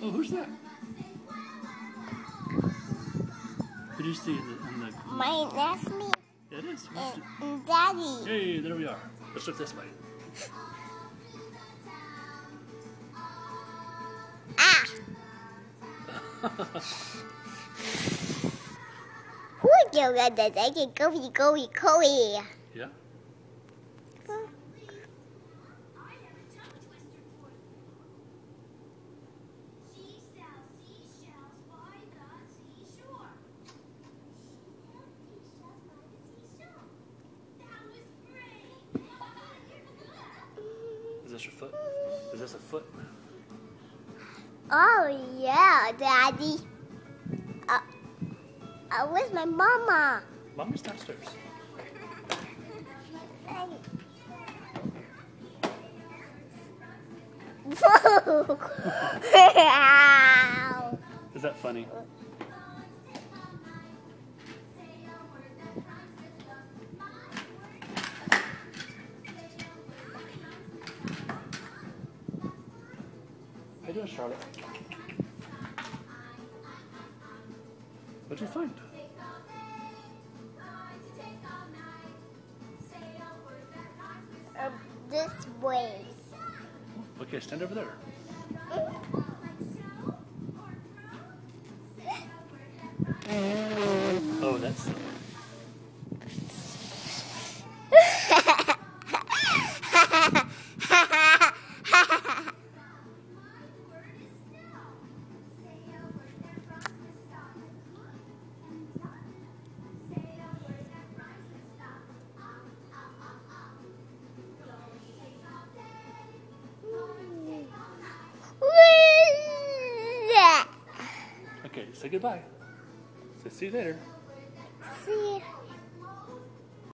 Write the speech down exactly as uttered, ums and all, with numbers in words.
Oh, who's that? Who do you see in the... In the My, that's me. Yeah, it is. And, and Daddy. Hey, there we are. Let's look this way. Ah! Who do that? I can go, go, go. Yeah. Is this your foot? Is this a foot? Oh, yeah, Daddy. Uh, uh, where's my mama? Mommy's downstairs. Is that funny? How you doing, Charlotte? What'd you find? Uh, this way. Okay, stand over there. Oh, that's... Okay, say goodbye. Say see you later.